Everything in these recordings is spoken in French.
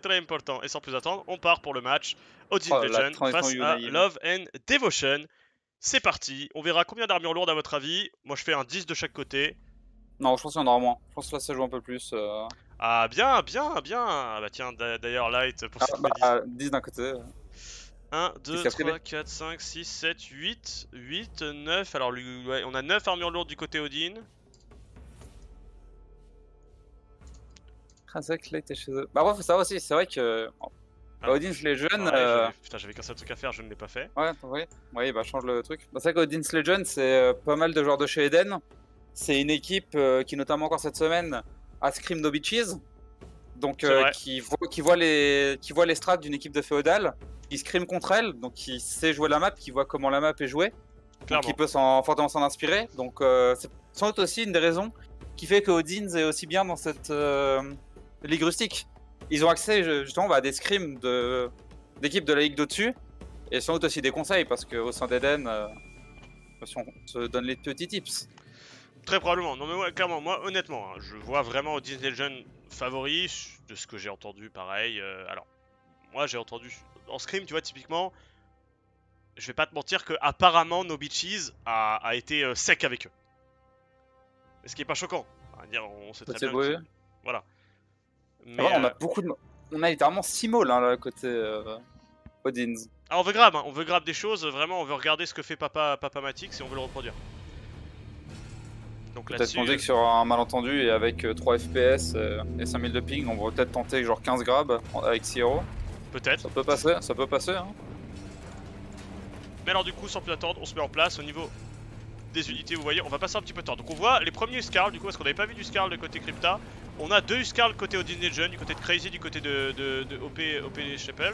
très important. Et sans plus attendre, on part pour le match Odin Legend face à Love and Devotion. C'est parti, on verra combien d'armures lourdes à votre avis. Moi je fais un 10 de chaque côté. Non, je pense qu'il y en aura moins. Je pense que là ça joue un peu plus. Ah bien, bien, bien. Ah bah tiens, d'ailleurs Light pour cette bah, 10 d'un côté. 1, 2, 3, 4, 5, 6, 7, 8, 8, 9. Alors lui, ouais, on a 9 armures lourdes du côté Odin. Ah, c'est vrai que là, était chez eux. Bah, ouais, faut savoir aussi, c'est vrai que. Bah, Odin's Legend. Ouais, putain, j'avais qu'un seul truc à faire, je ne l'ai pas fait. Ouais, oui, bah, change le truc. Bah, c'est vrai qu'Odin's Legend, c'est pas mal de joueurs de chez Eden. C'est une équipe qui, notamment encore cette semaine, a Scream No Bitches. Donc, qui voit les strats d'une équipe de féodal, qui scream contre elle, donc qui sait jouer la map, qui voit comment la map est jouée, donc qui peut fortement s'en inspirer. Donc, c'est sans doute aussi une des raisons qui fait que Odin's est aussi bien dans cette ligue rustique. Ils ont accès justement à des scrims d'équipes de la ligue d'au-dessus, et sans doute aussi des conseils, parce qu'au sein d'Eden, on se donne les petits tips. Très probablement. Non mais ouais, clairement, moi honnêtement, hein, je vois vraiment Odin's Legend favori de ce que j'ai entendu. Pareil. Alors, moi j'ai entendu en scrim, tu vois, typiquement, je vais pas te mentir que apparemment No Bitches a été sec avec eux. Mais ce qui est pas choquant. On sait très bien. Voilà. Mais on a littéralement 6 mots là, à côté Odin's. Ah, on veut grab, hein, on veut grab des choses. Vraiment, on veut regarder ce que fait Papa Matix et on veut le reproduire. Peut-être qu'on dit que sur un malentendu et avec 3 FPS et 5000 de ping, on va peut-être tenter genre 15 grabs avec 6 héros. Peut-être. Ça peut passer hein. Mais alors du coup, sans plus attendre, on se met en place au niveau des unités, vous voyez, on va passer un petit peu de temps. Donc on voit les premiers Uskarl, du coup, parce qu'on n'avait pas vu du Uskarl de côté Crypta. On a 2 Uskarl côté Odin Legend, du côté de Crazy, du côté de OP Chapel.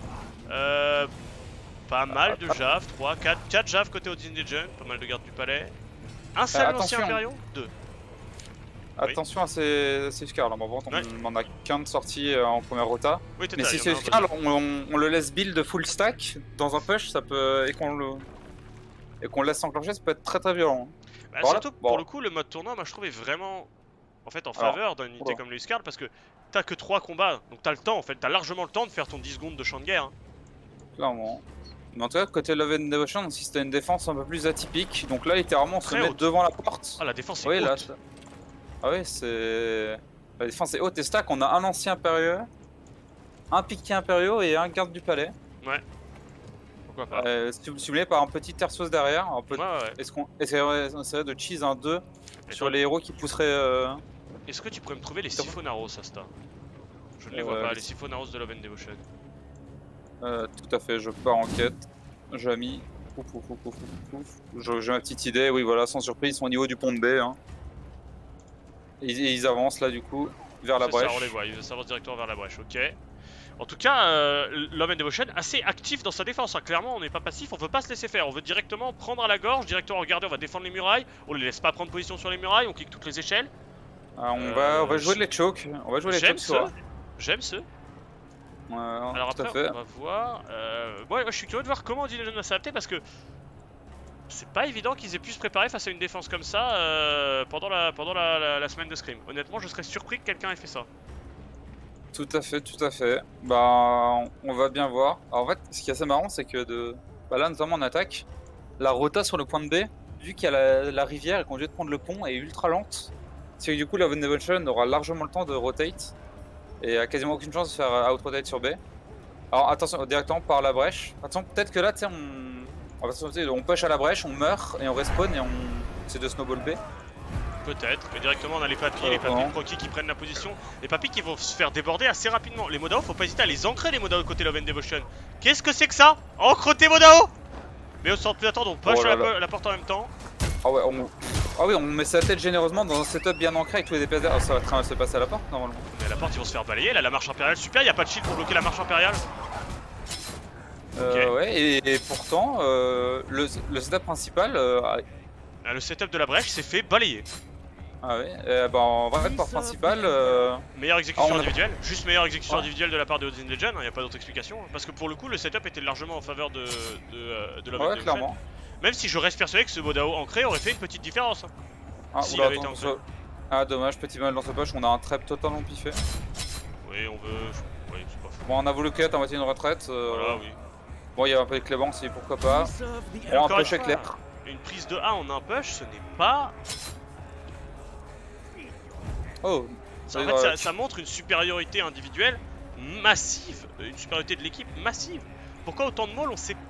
Pas mal de Jav, 3, 4 Jav côté Odin Legend, pas mal de gardes du palais. Un seul ancien Imperion, 2. Attention à ces Uskarl, on en a qu'un de sorti en première rota. Oui, mais si c'est Uskarl, on le laisse build full stack dans un push, ça peut. Et qu'on le laisse s'enclencher, ça peut être très très violent. Bah, voilà. Surtout pour le coup, le mode tournoi, moi je trouve est vraiment en fait en faveur d'une unité comme le Uskarl, parce que t'as que 3 combats, donc t'as le temps en fait, t'as largement le temps de faire ton 10 secondes de champ de guerre. Hein. Clairement. Mais en tout cas, côté Love and Devotion, on insiste à une défense un peu plus atypique. Donc là, littéralement, on se met devant la porte. Ah, la défense est haute. Là, ah oui, c'est. La défense est haute et stack. On a un ancien impérieux, un piqué impérieux et un garde du palais. Ouais. Pourquoi pas. Stimulé par un petit tertios derrière. Un peu... ouais. Est-ce qu'on essaierait de cheese un 2 sur les héros qui pousseraient. Est-ce que tu pourrais me trouver les Siphonaros, Asta? Je ne les vois pas, les Siphonaros de Love and Devotion. Tout à fait, je pars en quête. Jamy. J'ai ma petite idée, oui voilà, sans surprise, ils sont au niveau du pont de baie. Hein. Ils avancent là du coup, vers la brèche. Ça, on les voit, ils s'avancent directement vers la brèche, ok. En tout cas, Love and Devotion assez actif dans sa défense, hein. Clairement on n'est pas passif, on veut pas se laisser faire, on veut directement prendre à la gorge, directement regarder, on va défendre les murailles, on les laisse pas prendre position sur les murailles, on clique toutes les échelles. On va jouer les chokes, J'aime ce. Alors après, on va voir. Ouais, je suis curieux de voir comment Odin Legend va s'adapter parce que c'est pas évident qu'ils aient pu se préparer face à une défense comme ça pendant la semaine de Scrim. Honnêtement, je serais surpris que quelqu'un ait fait ça. Tout à fait. Bah, on va bien voir. Alors, en fait, ce qui est assez marrant, c'est que là, notamment en attaque, la rota sur le point de B, vu qu'il y a la rivière et qu'on vient de prendre le pont, est ultra lente. C'est que du coup, la Devotion aura largement le temps de rotate. Et a quasiment aucune chance de faire out-rotate sur B. Alors attention, directement par la brèche. Attention, peut-être que là, tu sais, on push à la brèche, on meurt et on respawn et on essaie de snowball B. Peut-être, mais directement on a les papis Proki qui prennent la position. Les papis qui vont se faire déborder assez rapidement. Les Modao, faut pas hésiter à les ancrer les Modao côté Love and Devotion. Qu'est-ce que c'est que ça? Ancre tes Modao! Mais on sort plus attendre, on push la porte en même temps. Ah oui, on met sa tête généreusement dans un setup bien ancré avec tous les DPS derrière. Ça va très mal se passer à la porte normalement. Mais à la porte ils vont se faire balayer, là la marche impériale, super, il n'y a pas de shield pour bloquer la marche impériale. Ouais, et pourtant, le setup principal... le setup de la brèche s'est fait balayer. Ah ouais, bah en vrai, port principal... Meilleure exécution individuelle, juste meilleure exécution individuelle de la part de Odin Legend, il n'y a pas d'autre explication. Parce que pour le coup, le setup était largement en faveur de la clairement. Même si je reste persuadé que ce Modao ancré aurait fait une petite différence. S'il avait été ancré. Ah dommage, petit mal dans ce push, on a un trap totalement piffé. Oui, on veut... Oui, c'est pas Bon, on a voulu cut à moitié une retraite. Voilà, oui. Bon, il y a un peu de clément aussi, pourquoi pas. Bon, un push éclair. Une prise de A en un push, ce n'est pas... Oh. En fait, ça montre une supériorité individuelle massive, une supériorité de l'équipe massive. Pourquoi autant de molles, on sait...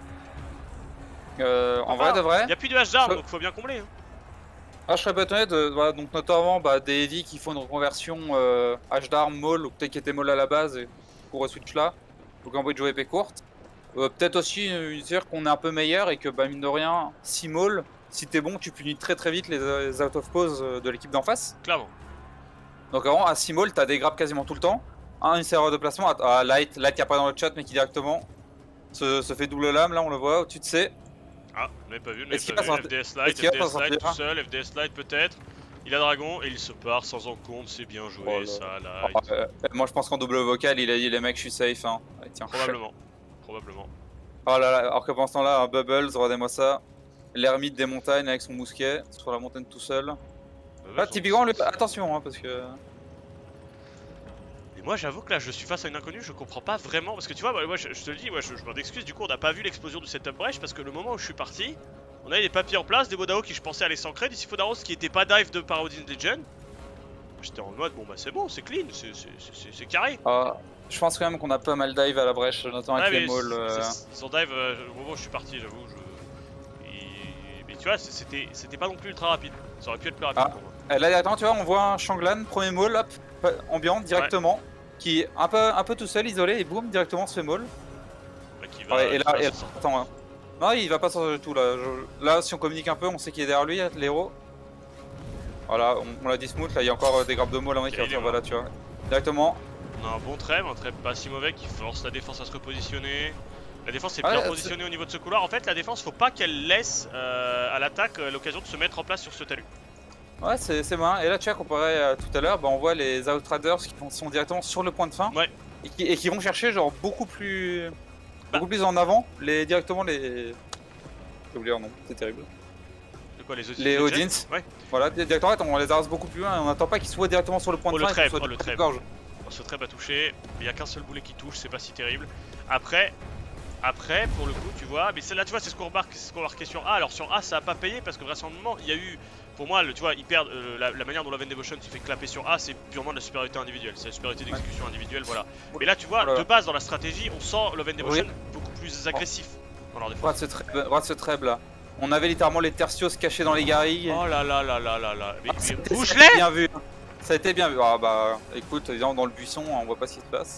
En vrai de vrai. Il n'y a plus de H d'armes, donc faut bien combler. Hein. Ah, je serais pas étonné de, voilà, donc notamment des heavy qui font une reconversion H d'armes, molle, ou peut-être qui étaient molle à la base et pour switch là, donc envie de jouer épée courte. Peut-être aussi dire qu'on est un peu meilleur et que mine de rien, 6 molle, si t'es bon, tu punis très vite les out of pause de l'équipe d'en face. Clairement. Donc avant, à 6 molle, t'as des grappes quasiment tout le temps. Une serrure de placement, à Light qui a pas dans le chat mais qui directement se fait double lame, là on le voit au-dessus de C. Ah, on l'avait pas vu, FDS Slide tout seul, FDS Slide peut-être. Il a dragon et il se part sans encombre, c'est bien joué ça là. Moi je pense qu'en double vocal il a dit les mecs je suis safe hein. Allez, tiens. Probablement. Oh là là, alors que pendant ce temps là, un Bubbles, regardez-moi ça. L'ermite des montagnes avec son mousquet sur la montagne tout seul. Ah, typiquement, attention hein, parce que... Et moi j'avoue que là je suis face à une inconnue, je comprends pas vraiment. Parce que tu vois, moi je te le dis, je m'en excuse, du coup on n'a pas vu l'explosion du setup brèche. Parce que le moment où je suis parti, on avait des papiers en place, des Bodao qui je pensais allaient s'ancrer, des Syphodaros qui étaient pas dive de Parodin Legend. J'étais en mode bon bah c'est bon, c'est clean, c'est carré. Je pense quand même qu'on a pas mal dive à la brèche, notamment avec les malls. Ils ont dive au moment où je suis parti, j'avoue. Mais tu vois, c'était pas non plus ultra rapide. Ça aurait pu être plus rapide pour moi. Là directement, tu vois, on voit un Shanglan, premier mall, hop, ambiant directement, qui est un peu tout seul, isolé, et boum, directement se fait mall. Et là, attends, hein. Non, il va pas sortir du tout là. Là, si on communique un peu, on sait qu'il est derrière lui, l'héros. Voilà, on l'a dit smooth, là il y a encore des grappes de molles qui reviennent, voilà, tu vois. Directement. On a un bon trêve, pas si mauvais qui force la défense à se repositionner. La défense est bien positionnée au niveau de ce couloir. En fait, la défense, faut pas qu'elle laisse à l'attaque l'occasion de se mettre en place sur ce talus. Ouais, c'est bon. Et là, tu vois, comparé à tout à l'heure, on voit les Outriders qui sont directement sur le point de fin. Ouais. Et qui vont chercher, genre, beaucoup plus en avant, directement les. J'ai oublié leur nom, c'est terrible. De quoi, les Odins. Ouais. Voilà, directement, on les arrête beaucoup plus loin et on n'attend pas qu'ils soient directement sur le point de fin. Le trêve. Ce trêve a touché, il n'y a qu'un seul boulet qui touche, c'est pas si terrible. Après, pour le coup, tu vois, mais là, tu vois, c'est ce qu'on remarquait sur A. Alors sur A, ça a pas payé parce que vraisemblablement, il y a eu, pour moi, tu vois, ils perdent la manière dont la Devotion se fait clapper sur A, c'est purement de la supériorité individuelle, c'est la supériorité d'exécution individuelle, voilà. Mais là, tu vois, de base dans la stratégie, on sent Love Devotion beaucoup plus agressif dans leur défense. Regarde ce trêve là. On avait littéralement les tertios cachés dans les garilles. Oh là là là là là là. Mais bouge-les! Bien vu. Ça a été bien vu. Ah bah écoute, dans le buisson, on voit pas ce qui se passe.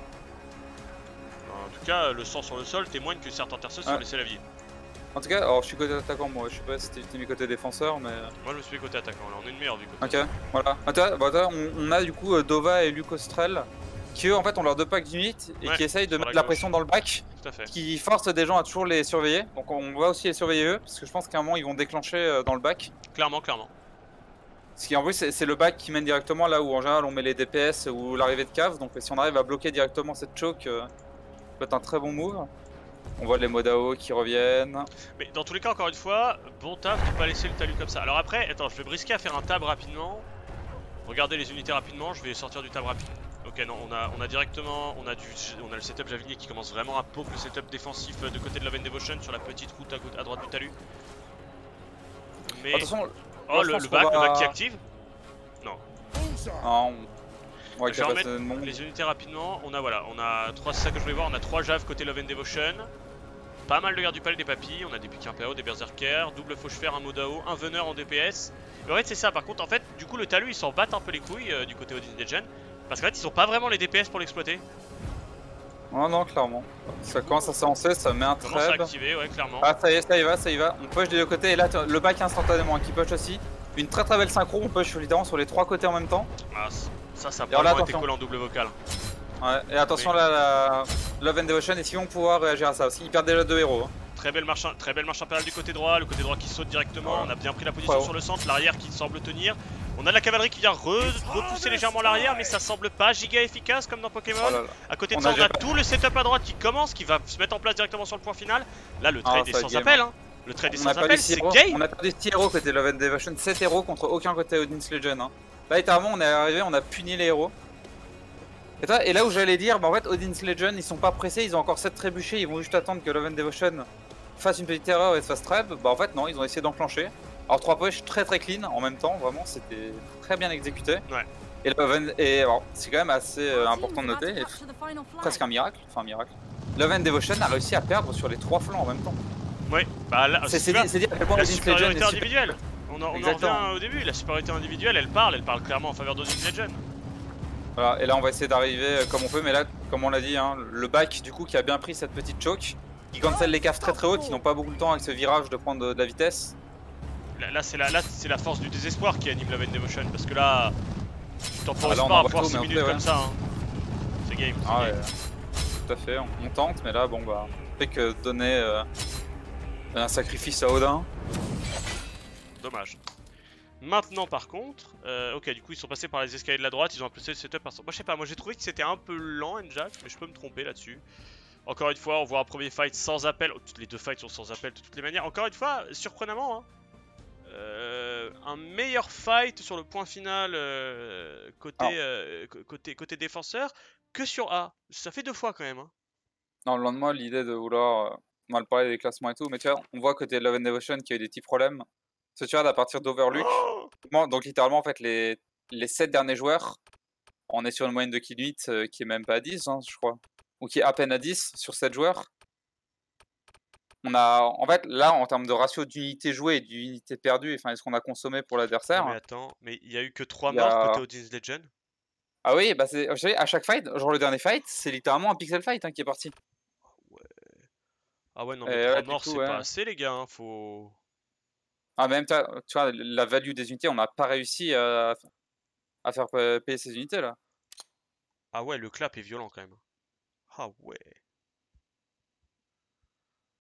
En tout cas, le sang sur le sol témoigne que certains tertios se sont laissés la vie. En tout cas, alors je suis côté attaquant, moi je sais pas si t'es mis côté défenseur, mais. Moi je me suis mis côté attaquant, là on est une meilleure du côté. Ok, voilà. Attends, on a du coup Dova et Lucostrel qui eux en fait ont leurs deux packs d'unit et qui essayent de mettre la pression dans le back. Tout à fait. Qui forcent des gens à toujours les surveiller. Donc on va aussi les surveiller eux, parce que je pense qu'à un moment ils vont déclencher dans le back. Clairement. Ce qui en plus c'est le back qui mène directement là où en général on met les DPS ou l'arrivée de cave. Donc si on arrive à bloquer directement cette choke, ça peut être un très bon move. On voit les Modao qui reviennent. Mais dans tous les cas, encore une fois, bon taf de pas laisser le talus comme ça. Alors après, attends, je vais brisquer à faire un tab rapidement. Regardez les unités rapidement, je vais sortir du tab rapide. Ok, non, on a directement, on a le setup Javinier qui commence vraiment à poke le setup défensif de côté de Love Devotion sur la petite route à droite du talus. Mais... Attention, oh, le back qui active. Non. Non. Ouais, je vais remettre les unités rapidement. On a 3, c'est ça que je voulais voir, on a 3 Jav côté Love Devotion. Pas mal de garde du palais des papilles, on a des piques impériaux, des berserkers, double fauchefer, un Modao, un veneur en DPS. Mais en fait c'est ça, par contre en fait du coup le talus ils s'en battent un peu les couilles du côté Odin Legend. Parce qu'en fait ils ont pas vraiment les DPS pour l'exploiter. Non, clairement. Ça commence à s'avancer, ça met un treb. Ça commence à activer, ouais, clairement. Ah ça y va. On push des deux côtés et là le back instantanément qui push aussi. Une très belle synchro, on push littéralement sur les 3 côtés en même temps. Ah, ça a probablement été collé en double vocal. Ouais, et attention là, la Love Devotion, et si on pouvoir réagir à ça aussi, ils perdent déjà 2 héros. Très belle marche impériale du côté droit, le côté droit qui saute directement, on a bien pris la position sur le centre, l'arrière qui semble tenir. On a de la cavalerie qui vient repousser légèrement l'arrière, mais ça semble pas giga efficace comme dans Pokémon. À côté de ça, on a tout le setup à droite qui commence, qui va se mettre en place directement sur le point final. Là, le trade est sans appel, hein. Le trade est sans appel, c'est gay. On a perdu 6 héros côté Love Devotion, 7 héros contre aucun côté Odin's Legend. Hein. Là, littéralement, on est arrivé, on a puni les héros. Et là où j'allais dire, bah en fait, Odin's Legion, ils sont pas pressés, ils ont encore 7 trébuchés, ils vont juste attendre que Love and Devotion fasse une petite erreur et se fasse treb. Bah en fait, non, ils ont essayé d'enclencher. Alors 3 push très clean en même temps, vraiment, c'était très bien exécuté. Ouais. Et alors, c'est quand même assez important de noter, et presque un miracle, enfin un miracle. Love and Devotion a réussi à perdre sur les 3 flancs en même temps. Oui, bah là, c'est dire à quel point la Odin's supériorité Legion est individuelle. On en revient au début, la supériorité individuelle, elle parle clairement en faveur d'Odin's Legion. Voilà, et là on va essayer d'arriver comme on peut, mais là, comme on l'a dit, hein, le back du coup qui a bien pris cette petite choke, qui cancelle les caves très hautes, qui n'ont pas beaucoup de temps avec ce virage de prendre de la vitesse. Là c'est la force du désespoir qui anime Love and Devotion, parce que là, tu temporises pas à pouvoir pouvoir 6 minutes comme ça. Hein. C'est game. Ouais, tout à fait, on tente, mais là, bon bah, on fait que donner un sacrifice à Odin. Dommage. Maintenant par contre, ok du coup ils sont passés par les escaliers de la droite, ils ont appelé le setup par... Moi je sais pas, moi j'ai trouvé que c'était un peu lent Njax, mais je peux me tromper là-dessus. Encore une fois, on voit un premier fight sans appel, les deux fights sont sans appel de toutes les manières. Encore une fois, surprenamment, hein, un meilleur fight sur le point final côté défenseur que sur A. Ça fait 2 fois quand même. Hein. Non, le lendemain, l'idée de vouloir mal parler des classements et tout, mais tu vois, on voit côté Love and Devotion qu'il y a eu des petits problèmes. Parce que tu vois, à partir d'Overlook, donc littéralement en fait les 7 derniers joueurs, on est sur une moyenne de kill 8 qui est même pas à 10, hein, je crois. Ou qui est à peine à 10 sur 7 joueurs. On a, en fait, là, en termes de ratio d'unités jouées et d'unités perdues, enfin, est-ce qu'on a consommé pour l'adversaire? Mais attends, mais il y a eu que 3 morts côté Odin's Legion. Ah oui, bah c'est, vous savez, à chaque fight, genre le dernier fight, c'est littéralement un pixel fight hein, qui est parti. Ouais. Ah ouais, non, mais 3 morts, c'est ouais. pas assez, les gars, hein, faut... Ah, même, tu vois, la value des unités, on n'a pas réussi à faire payer ces unités là. Ah ouais, le clap est violent quand même. Ah ouais.